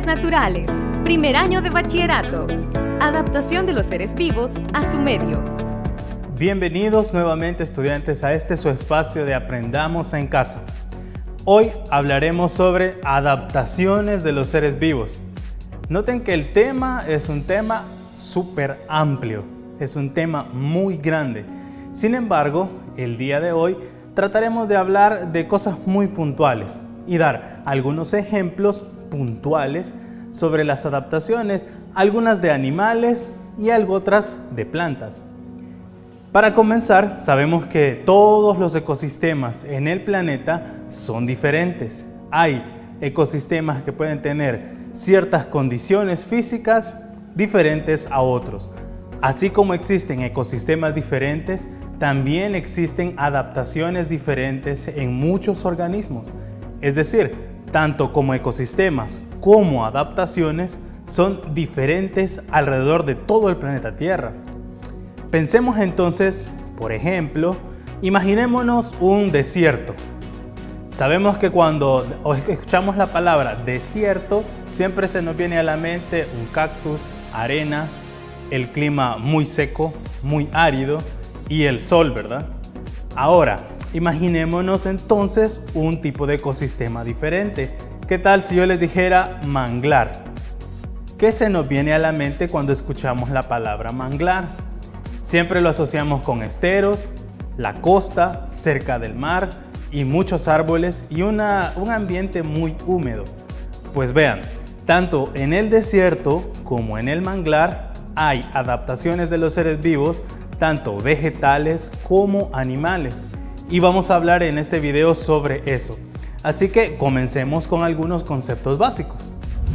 Naturales, primer año de bachillerato. Adaptación de los seres vivos a su medio. Bienvenidos nuevamente, estudiantes, a su espacio de Aprendamos en Casa. Hoy hablaremos sobre adaptaciones de los seres vivos. Noten que el tema es un tema súper amplio, es un tema muy grande. Sin embargo, el día de hoy trataremos de hablar de cosas muy puntuales y dar algunos ejemplos puntuales sobre las adaptaciones, algunas de animales y algo otras de plantas. Para comenzar, sabemos que todos los ecosistemas en el planeta son diferentes. Hay ecosistemas que pueden tener ciertas condiciones físicas diferentes a otros. Así como existen ecosistemas diferentes, también existen adaptaciones diferentes en muchos organismos. Es decir, tanto como ecosistemas como adaptaciones son diferentes alrededor de todo el planeta Tierra. Pensemos entonces, por ejemplo, imaginémonos un desierto. Sabemos que cuando escuchamos la palabra desierto, siempre se nos viene a la mente un cactus, arena, el clima muy seco, muy árido y el sol, ¿verdad? Ahora, imaginémonos entonces un tipo de ecosistema diferente. ¿Qué tal si yo les dijera manglar? ¿Qué se nos viene a la mente cuando escuchamos la palabra manglar? Siempre lo asociamos con esteros, la costa, cerca del mar y muchos árboles y un ambiente muy húmedo. Pues vean, tanto en el desierto como en el manglar hay adaptaciones de los seres vivos, tanto vegetales como animales. Y vamos a hablar en este video sobre eso. Así que comencemos con algunos conceptos básicos.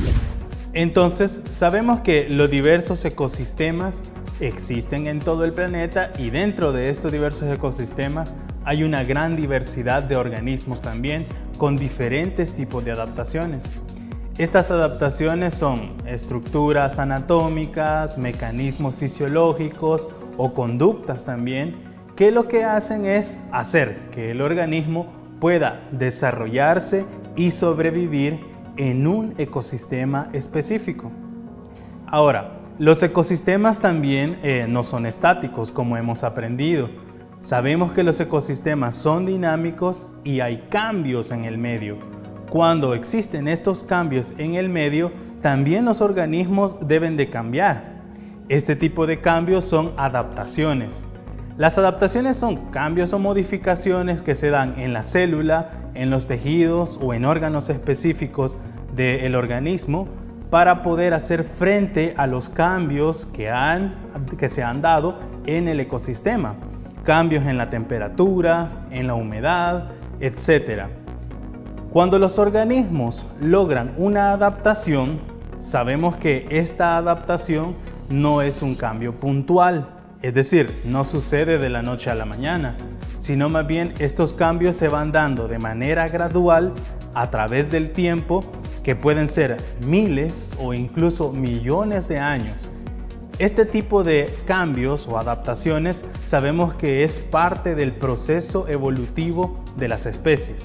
Entonces, sabemos que los diversos ecosistemas existen en todo el planeta y dentro de estos diversos ecosistemas hay una gran diversidad de organismos también con diferentes tipos de adaptaciones. Estas adaptaciones son estructuras anatómicas, mecanismos fisiológicos o conductas también, que lo que hacen es hacer que el organismo pueda desarrollarse y sobrevivir en un ecosistema específico. Ahora, los ecosistemas también no son estáticos, como hemos aprendido. Sabemos que los ecosistemas son dinámicos y hay cambios en el medio. Cuando existen estos cambios en el medio, también los organismos deben de cambiar. Este tipo de cambios son adaptaciones. Las adaptaciones son cambios o modificaciones que se dan en la célula, en los tejidos o en órganos específicos del organismo para poder hacer frente a los cambios que se han dado en el ecosistema. Cambios en la temperatura, en la humedad, etc. Cuando los organismos logran una adaptación, sabemos que esta adaptación no es un cambio puntual. Es decir, no sucede de la noche a la mañana, sino más bien estos cambios se van dando de manera gradual a través del tiempo, que pueden ser miles o incluso millones de años. Este tipo de cambios o adaptaciones sabemos que es parte del proceso evolutivo de las especies.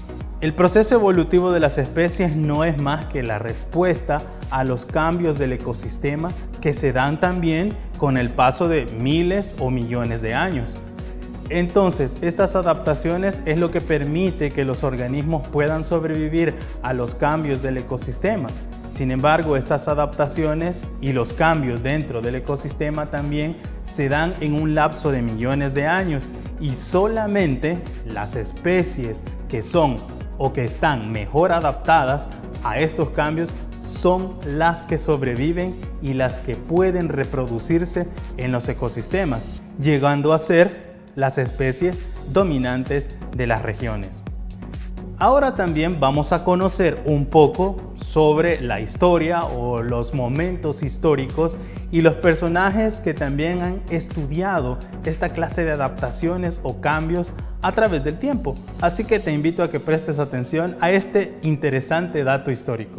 El proceso evolutivo de las especies no es más que la respuesta a los cambios del ecosistema que se dan también con el paso de miles o millones de años. Entonces, estas adaptaciones es lo que permite que los organismos puedan sobrevivir a los cambios del ecosistema. Sin embargo, estas adaptaciones y los cambios dentro del ecosistema también se dan en un lapso de millones de años y solamente las especies que son o que están mejor adaptadas a estos cambios son las que sobreviven y las que pueden reproducirse en los ecosistemas, llegando a ser las especies dominantes de las regiones. Ahora también vamos a conocer un poco sobre la historia o los momentos históricos y los personajes que también han estudiado esta clase de adaptaciones o cambios a través del tiempo. Así que te invito a que prestes atención a este interesante dato histórico.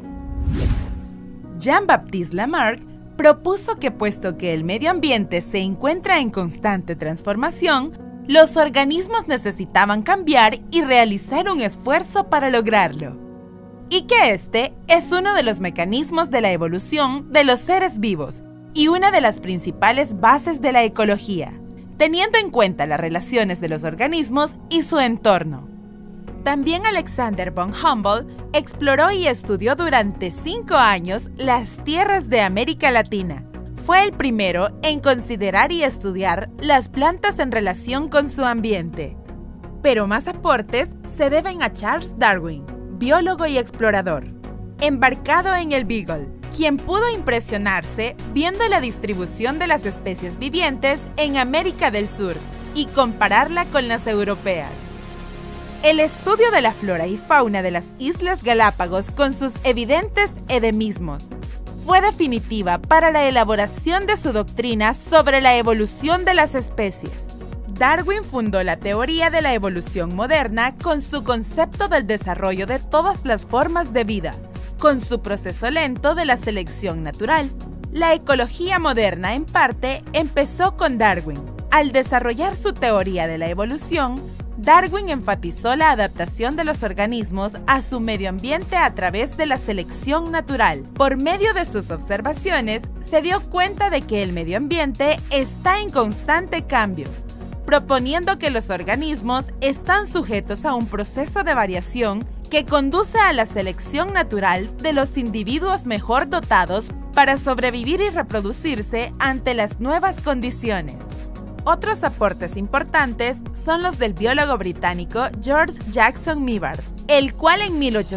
Jean-Baptiste Lamarck propuso que puesto que el medio ambiente se encuentra en constante transformación, los organismos necesitaban cambiar y realizar un esfuerzo para lograrlo. y que este es uno de los mecanismos de la evolución de los seres vivos y una de las principales bases de la ecología, teniendo en cuenta las relaciones de los organismos y su entorno. También Alexander von Humboldt exploró y estudió durante 5 años las tierras de América Latina. Fue el primero en considerar y estudiar las plantas en relación con su ambiente. Pero más aportes se deben a Charles Darwin, biólogo y explorador, embarcado en el Beagle, quien pudo impresionarse viendo la distribución de las especies vivientes en América del Sur y compararla con las europeas. El estudio de la flora y fauna de las Islas Galápagos con sus evidentes endemismos fue definitiva para la elaboración de su doctrina sobre la evolución de las especies. Darwin fundó la teoría de la evolución moderna con su concepto del desarrollo de todas las formas de vida, con su proceso lento de la selección natural. La ecología moderna, en parte, empezó con Darwin. Al desarrollar su teoría de la evolución, Darwin enfatizó la adaptación de los organismos a su medio ambiente a través de la selección natural. Por medio de sus observaciones, se dio cuenta de que el medio ambiente está en constante cambio, proponiendo que los organismos están sujetos a un proceso de variación que conduce a la selección natural de los individuos mejor dotados para sobrevivir y reproducirse ante las nuevas condiciones. Otros aportes importantes son los del biólogo británico George Jackson Mivart, el cual en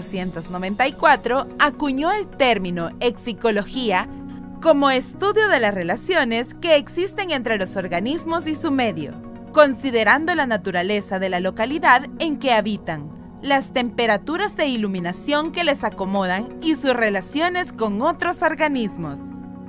1894 acuñó el término exicología como estudio de las relaciones que existen entre los organismos y su medio, considerando la naturaleza de la localidad en que habitan, las temperaturas de iluminación que les acomodan y sus relaciones con otros organismos.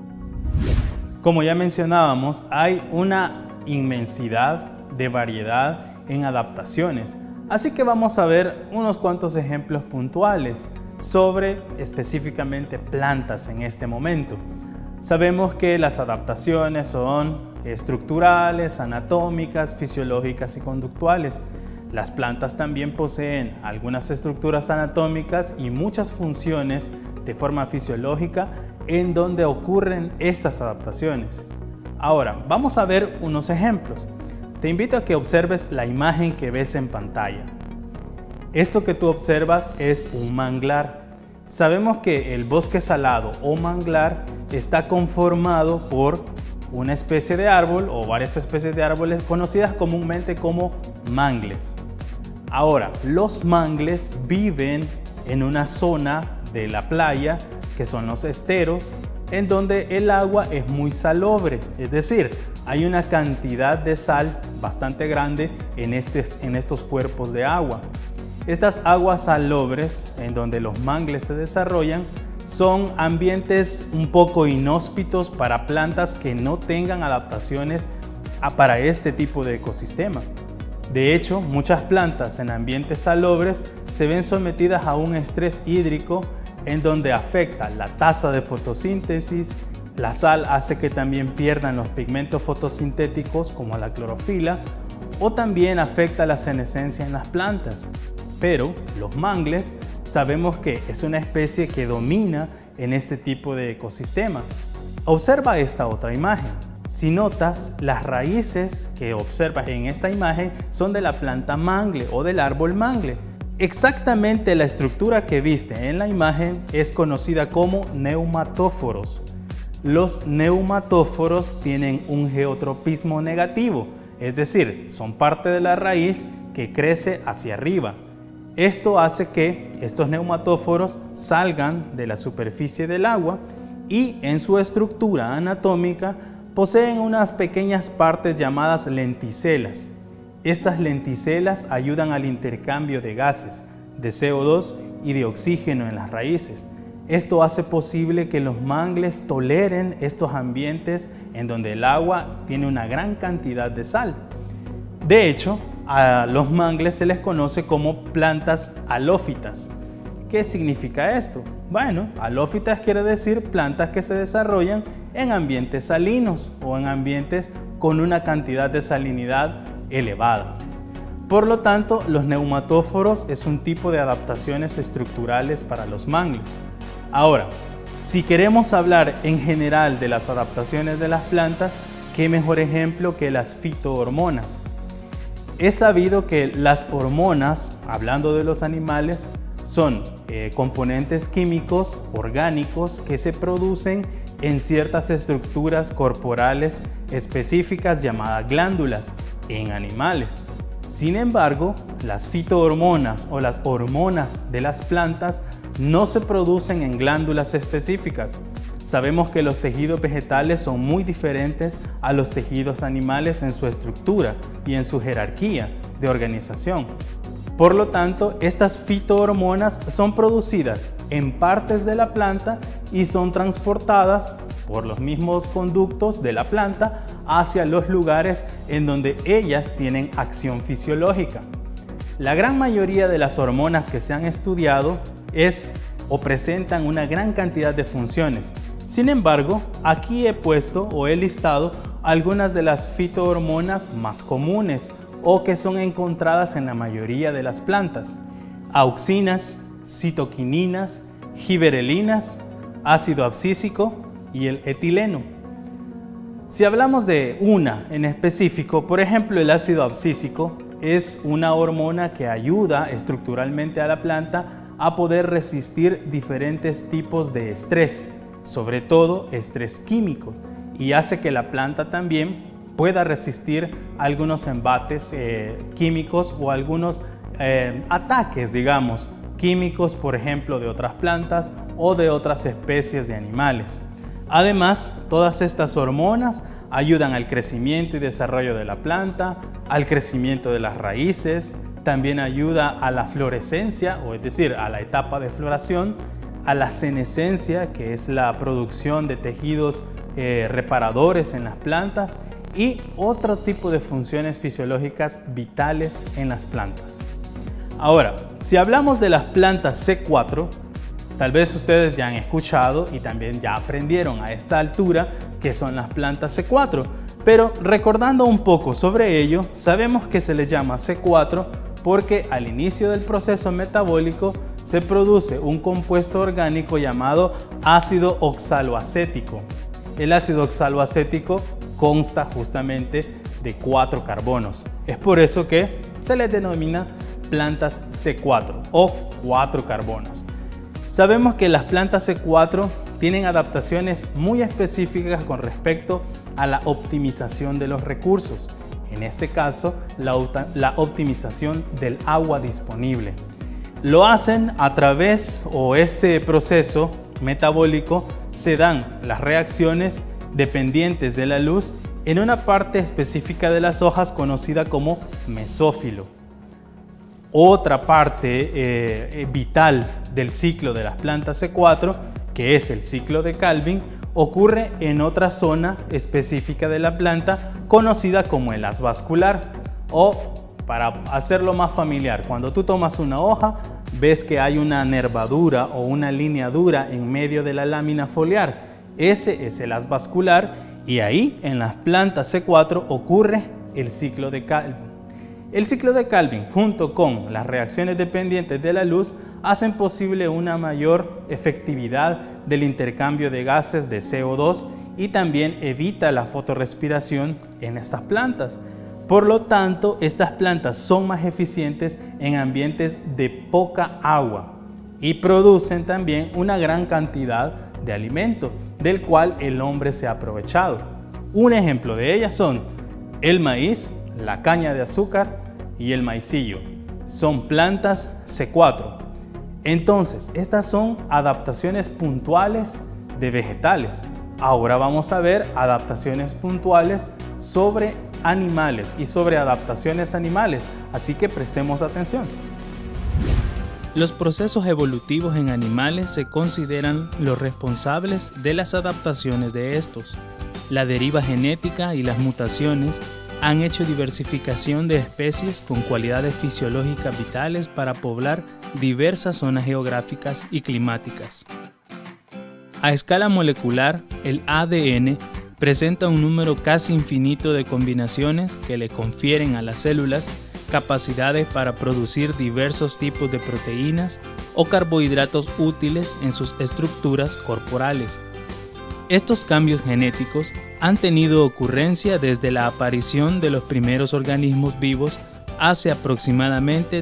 Como ya mencionábamos, hay una inmensidad de variedad en adaptaciones, así que vamos a ver unos cuantos ejemplos puntuales sobre específicamente plantas en este momento. Sabemos que las adaptaciones son estructurales, anatómicas, fisiológicas y conductuales. Las plantas también poseen algunas estructuras anatómicas y muchas funciones de forma fisiológica en donde ocurren estas adaptaciones. Ahora, vamos a ver unos ejemplos. Te invito a que observes la imagen que ves en pantalla. Esto que tú observas es un manglar. Sabemos que el bosque salado o manglar está conformado por una especie de árbol o varias especies de árboles conocidas comúnmente como mangles. Ahora, los mangles viven en una zona de la playa que son los esteros, en donde el agua es muy salobre, es decir, hay una cantidad de sal bastante grande en estos cuerpos de agua. Estas aguas salobres, en donde los mangles se desarrollan, son ambientes un poco inhóspitos para plantas que no tengan adaptaciones para este tipo de ecosistema. De hecho, muchas plantas en ambientes salobres se ven sometidas a un estrés hídrico en donde afecta la tasa de fotosíntesis, la sal hace que también pierdan los pigmentos fotosintéticos como la clorofila, o también afecta la senescencia en las plantas. Pero los mangles sabemos que es una especie que domina en este tipo de ecosistema. Observa esta otra imagen. Si notas, las raíces que observas en esta imagen son de la planta mangle o del árbol mangle. Exactamente la estructura que viste en la imagen es conocida como neumatóforos. Los neumatóforos tienen un geotropismo negativo, es decir, son parte de la raíz que crece hacia arriba. Esto hace que estos neumatóforos salgan de la superficie del agua y en su estructura anatómica poseen unas pequeñas partes llamadas lenticelas. Estas lenticelas ayudan al intercambio de gases, de CO2 y de oxígeno en las raíces. Esto hace posible que los mangles toleren estos ambientes en donde el agua tiene una gran cantidad de sal. De hecho, a los mangles se les conoce como plantas halófitas. ¿Qué significa esto? Bueno, halófitas quiere decir plantas que se desarrollan en ambientes salinos o en ambientes con una cantidad de salinidad elevada. Por lo tanto, los neumatóforos es un tipo de adaptaciones estructurales para los mangles. Ahora, si queremos hablar en general de las adaptaciones de las plantas, ¿qué mejor ejemplo que las fitohormonas? Es sabido que las hormonas, hablando de los animales, son componentes químicos orgánicos que se producen en ciertas estructuras corporales específicas llamadas glándulas en animales. Sin embargo, las fitohormonas o las hormonas de las plantas no se producen en glándulas específicas. Sabemos que los tejidos vegetales son muy diferentes a los tejidos animales en su estructura y en su jerarquía de organización. Por lo tanto, estas fitohormonas son producidas en partes de la planta y son transportadas por los mismos conductos de la planta hacia los lugares en donde ellas tienen acción fisiológica. La gran mayoría de las hormonas que se han estudiado presentan una gran cantidad de funciones. Sin embargo, aquí he listado algunas de las fitohormonas más comunes o que son encontradas en la mayoría de las plantas: auxinas, citoquininas, giberelinas, ácido abscísico y el etileno. Si hablamos de una en específico, por ejemplo, el ácido abscísico es una hormona que ayuda estructuralmente a la planta a poder resistir diferentes tipos de estrés, sobre todo estrés químico, y hace que la planta también pueda resistir algunos embates químicos o algunos ataques, digamos, químicos, por ejemplo, de otras plantas o de otras especies de animales. Además, todas estas hormonas ayudan al crecimiento y desarrollo de la planta, al crecimiento de las raíces, también ayuda a la florescencia, es decir, a la etapa de floración, a la senescencia, que es la producción de tejidos reparadores en las plantas, y otro tipo de funciones fisiológicas vitales en las plantas. Ahora, si hablamos de las plantas C4, tal vez ustedes ya han escuchado y también ya aprendieron a esta altura qué son las plantas C4, pero recordando un poco sobre ello, sabemos que se les llama C4 porque al inicio del proceso metabólico se produce un compuesto orgánico llamado ácido oxaloacético. El ácido oxaloacético consta justamente de 4 carbonos. Es por eso que se les denomina plantas C4 o 4 carbonos. Sabemos que las plantas C4 tienen adaptaciones muy específicas con respecto a la optimización de los recursos. En este caso, la optimización del agua disponible. Lo hacen a través este proceso metabólico se dan las reacciones dependientes de la luz en una parte específica de las hojas conocida como mesófilo. Otra parte vital del ciclo de las plantas C4, que es el ciclo de Calvin, ocurre en otra zona específica de la planta conocida como el haz vascular, o para hacerlo más familiar, cuando tú tomas una hoja ves que hay una nervadura o una lineadura en medio de la lámina foliar. Ese es el haz vascular y ahí en las plantas C4 ocurre el ciclo de Calvin. El ciclo de Calvin junto con las reacciones dependientes de la luz hacen posible una mayor efectividad del intercambio de gases de CO2 y también evita la fotorrespiración en estas plantas. Por lo tanto, estas plantas son más eficientes en ambientes de poca agua y producen también una gran cantidad de alimento del cual el hombre se ha aprovechado. Un ejemplo de ellas son el maíz, la caña de azúcar y el maicillo. Son plantas C4. Entonces, estas son adaptaciones puntuales de vegetales. Ahora vamos a ver adaptaciones puntuales sobre animales y sobre adaptaciones animales, así que prestemos atención. Los procesos evolutivos en animales se consideran los responsables de las adaptaciones de estos. La deriva genética y las mutaciones han hecho diversificación de especies con cualidades fisiológicas vitales para poblar diversas zonas geográficas y climáticas. A escala molecular, el ADN presenta un número casi infinito de combinaciones que le confieren a las células capacidades para producir diversos tipos de proteínas o carbohidratos útiles en sus estructuras corporales. Estos cambios genéticos han tenido ocurrencia desde la aparición de los primeros organismos vivos hace aproximadamente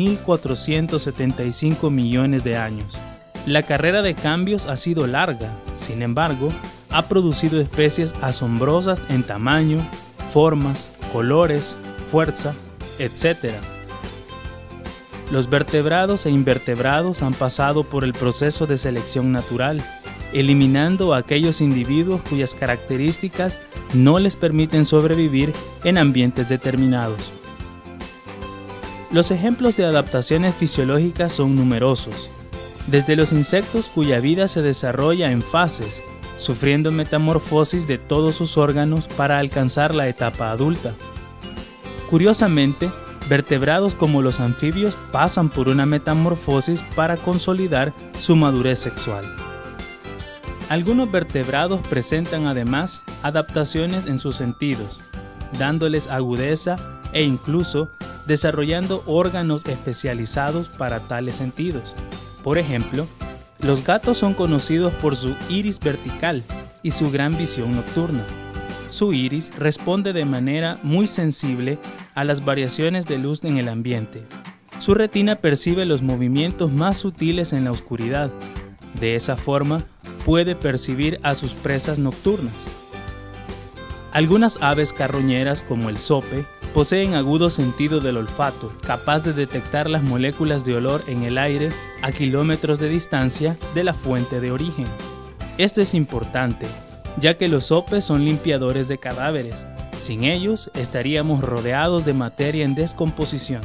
3.475 millones de años. La carrera de cambios ha sido larga, sin embargo, ha producido especies asombrosas en tamaño, formas, colores, fuerza, etc. Los vertebrados e invertebrados han pasado por el proceso de selección natural, eliminando a aquellos individuos cuyas características no les permiten sobrevivir en ambientes determinados. Los ejemplos de adaptaciones fisiológicas son numerosos, desde los insectos cuya vida se desarrolla en fases, sufriendo metamorfosis de todos sus órganos para alcanzar la etapa adulta. Curiosamente, vertebrados como los anfibios pasan por una metamorfosis para consolidar su madurez sexual. Algunos vertebrados presentan además adaptaciones en sus sentidos, dándoles agudeza e incluso desarrollando órganos especializados para tales sentidos. Por ejemplo, los gatos son conocidos por su iris vertical y su gran visión nocturna. Su iris responde de manera muy sensible a las variaciones de luz en el ambiente. Su retina percibe los movimientos más sutiles en la oscuridad. De esa forma, puede percibir a sus presas nocturnas. Algunas aves carroñeras, como el zope, poseen agudo sentido del olfato, capaz de detectar las moléculas de olor en el aire a kilómetros de distancia de la fuente de origen. Esto es importante, ya que los zopes son limpiadores de cadáveres. Sin ellos, estaríamos rodeados de materia en descomposición.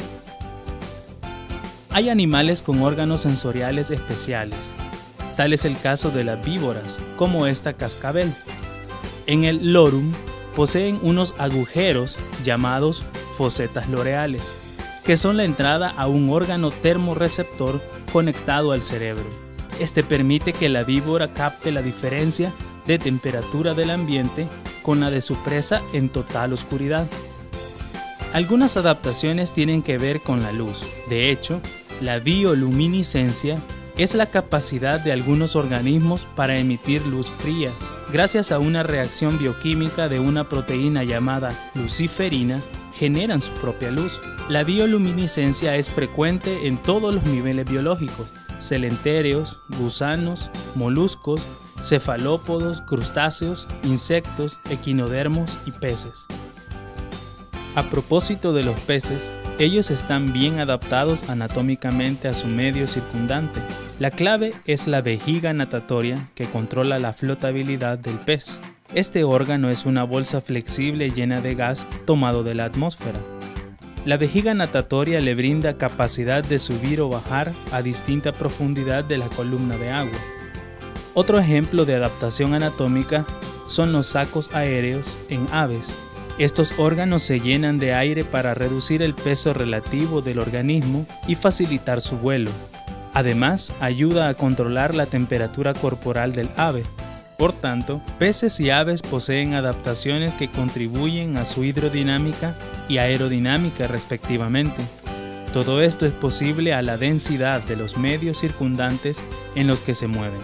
Hay animales con órganos sensoriales especiales. Tal es el caso de las víboras, como esta cascabel. En el lorum poseen unos agujeros llamados fosetas loreales, que son la entrada a un órgano termorreceptor conectado al cerebro. Este permite que la víbora capte la diferencia de temperatura del ambiente con la de su presa en total oscuridad. Algunas adaptaciones tienen que ver con la luz. De hecho, la bioluminiscencia es la capacidad de algunos organismos para emitir luz fría, gracias a una reacción bioquímica de una proteína llamada luciferina, generan su propia luz. La bioluminiscencia es frecuente en todos los niveles biológicos: celentéreos, gusanos, moluscos, cefalópodos, crustáceos, insectos, equinodermos y peces. A propósito de los peces, ellos están bien adaptados anatómicamente a su medio circundante. La clave es la vejiga natatoria, que controla la flotabilidad del pez. Este órgano es una bolsa flexible llena de gas tomado de la atmósfera. La vejiga natatoria le brinda capacidad de subir o bajar a distinta profundidad de la columna de agua. Otro ejemplo de adaptación anatómica son los sacos aéreos en aves. Estos órganos se llenan de aire para reducir el peso relativo del organismo y facilitar su vuelo. Además, ayuda a controlar la temperatura corporal del ave. Por tanto, peces y aves poseen adaptaciones que contribuyen a su hidrodinámica y aerodinámica respectivamente. Todo esto es posible a la densidad de los medios circundantes en los que se mueven.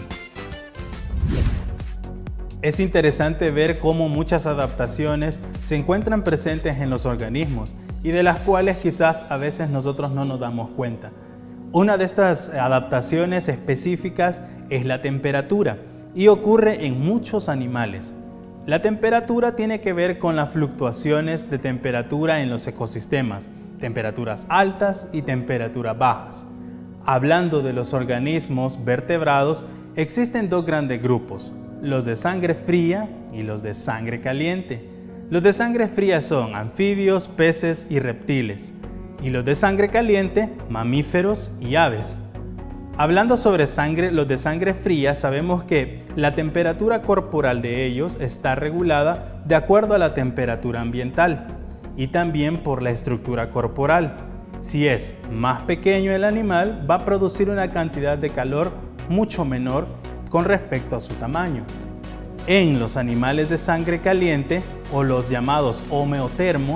Es interesante ver cómo muchas adaptaciones se encuentran presentes en los organismos y de las cuales quizás a veces nosotros no nos damos cuenta. Una de estas adaptaciones específicas es la temperatura y ocurre en muchos animales. La temperatura tiene que ver con las fluctuaciones de temperatura en los ecosistemas, temperaturas altas y temperaturas bajas. Hablando de los organismos vertebrados, existen dos grandes grupos: los de sangre fría y los de sangre caliente. Los de sangre fría son anfibios, peces y reptiles, y los de sangre caliente, mamíferos y aves. Hablando sobre los de sangre fría, sabemos que la temperatura corporal de ellos está regulada de acuerdo a la temperatura ambiental y también por la estructura corporal. Si es más pequeño el animal, va a producir una cantidad de calor mucho menor con respecto a su tamaño. En los animales de sangre caliente, o los llamados homeotermos,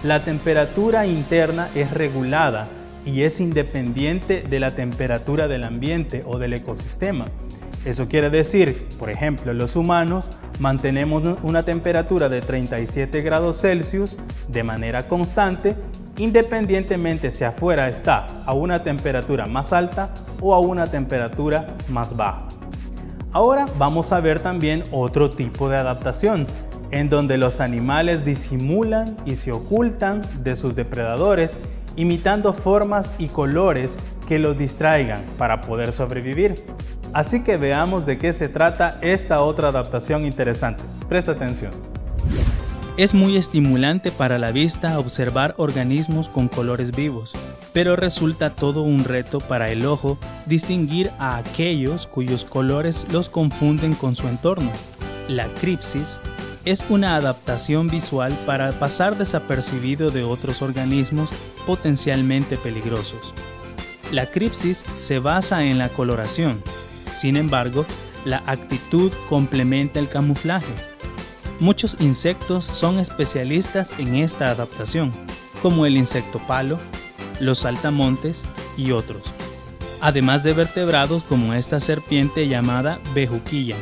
la temperatura interna es regulada y es independiente de la temperatura del ambiente o del ecosistema. Eso quiere decir, por ejemplo, los humanos mantenemos una temperatura de 37 grados Celsius de manera constante, independientemente si afuera está a una temperatura más alta o a una temperatura más baja. Ahora vamos a ver también otro tipo de adaptación, en donde los animales disimulan y se ocultan de sus depredadores, imitando formas y colores que los distraigan para poder sobrevivir. Así que veamos de qué se trata esta otra adaptación interesante. Presta atención. Es muy estimulante para la vista observar organismos con colores vivos, pero resulta todo un reto para el ojo distinguir a aquellos cuyos colores los confunden con su entorno. La cripsis es una adaptación visual para pasar desapercibido de otros organismos potencialmente peligrosos. La cripsis se basa en la coloración. Sin embargo, la actitud complementa el camuflaje. Muchos insectos son especialistas en esta adaptación, como el insecto palo, los saltamontes y otros, además de vertebrados como esta serpiente llamada bejuquilla.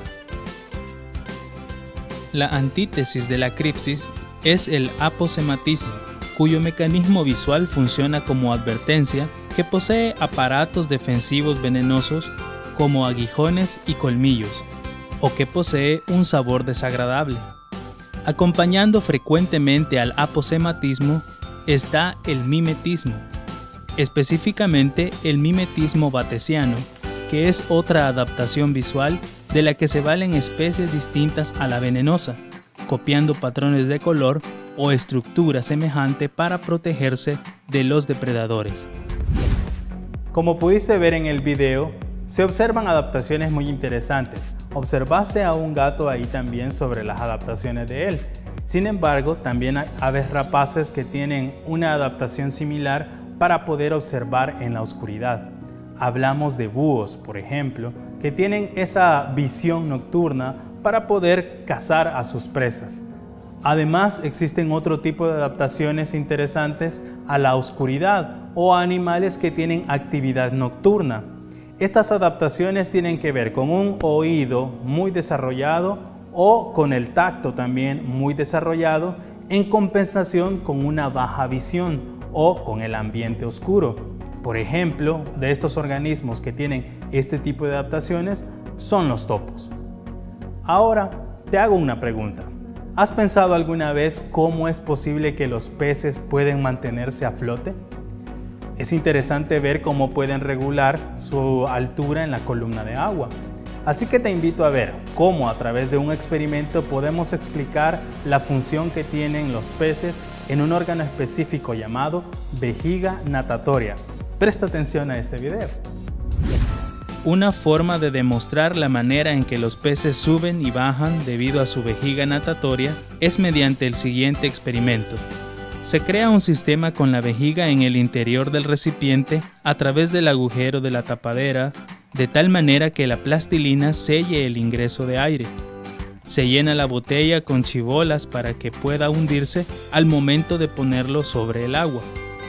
La antítesis de la cripsis es el aposematismo, cuyo mecanismo visual funciona como advertencia que posee aparatos defensivos venenosos como aguijones y colmillos, o que posee un sabor desagradable. Acompañando frecuentemente al aposematismo está el mimetismo, específicamente el mimetismo batesiano, que es otra adaptación visual de la que se valen especies distintas a la venenosa, copiando patrones de color o estructura semejante para protegerse de los depredadores. Como pudiste ver en el video, se observan adaptaciones muy interesantes. Observaste a un gato ahí también sobre las adaptaciones de él. Sin embargo, también hay aves rapaces que tienen una adaptación similar para poder observar en la oscuridad. Hablamos de búhos, por ejemplo, que tienen esa visión nocturna para poder cazar a sus presas. Además, existen otro tipo de adaptaciones interesantes a la oscuridad o a animales que tienen actividad nocturna. Estas adaptaciones tienen que ver con un oído muy desarrollado o con el tacto también muy desarrollado, en compensación con una baja visión o con el ambiente oscuro. Por ejemplo, de estos organismos que tienen este tipo de adaptaciones son los topos. Ahora te hago una pregunta. ¿Has pensado alguna vez cómo es posible que los peces pueden mantenerse a flote? Es interesante ver cómo pueden regular su altura en la columna de agua. Así que te invito a ver cómo a través de un experimento podemos explicar la función que tienen los peces en un órgano específico llamado vejiga natatoria. Presta atención a este video. Una forma de demostrar la manera en que los peces suben y bajan debido a su vejiga natatoria es mediante el siguiente experimento. Se crea un sistema con la vejiga en el interior del recipiente a través del agujero de la tapadera, de tal manera que la plastilina selle el ingreso de aire. Se llena la botella con chibolas para que pueda hundirse al momento de ponerlo sobre el agua.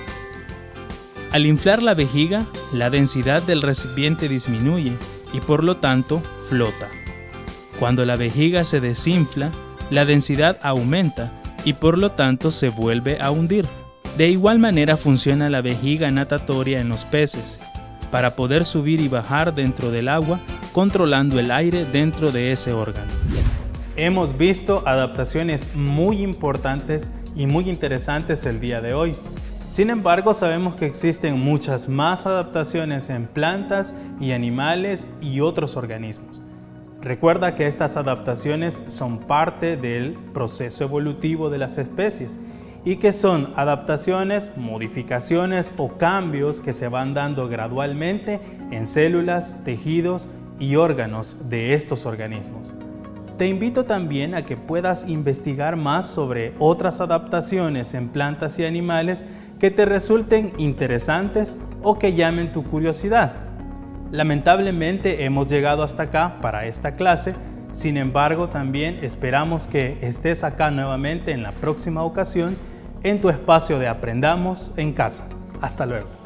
Al inflar la vejiga, la densidad del recipiente disminuye y por lo tanto flota. Cuando la vejiga se desinfla, la densidad aumenta y por lo tanto se vuelve a hundir. De igual manera funciona la vejiga natatoria en los peces, para poder subir y bajar dentro del agua, controlando el aire dentro de ese órgano. Hemos visto adaptaciones muy importantes y muy interesantes el día de hoy. Sin embargo, sabemos que existen muchas más adaptaciones en plantas y animales y otros organismos. Recuerda que estas adaptaciones son parte del proceso evolutivo de las especies y que son adaptaciones, modificaciones o cambios que se van dando gradualmente en células, tejidos y órganos de estos organismos. Te invito también a que puedas investigar más sobre otras adaptaciones en plantas y animales que te resulten interesantes o que llamen tu curiosidad. Lamentablemente hemos llegado hasta acá para esta clase, sin embargo también esperamos que estés acá nuevamente en la próxima ocasión en tu espacio de Aprendamos en Casa. Hasta luego.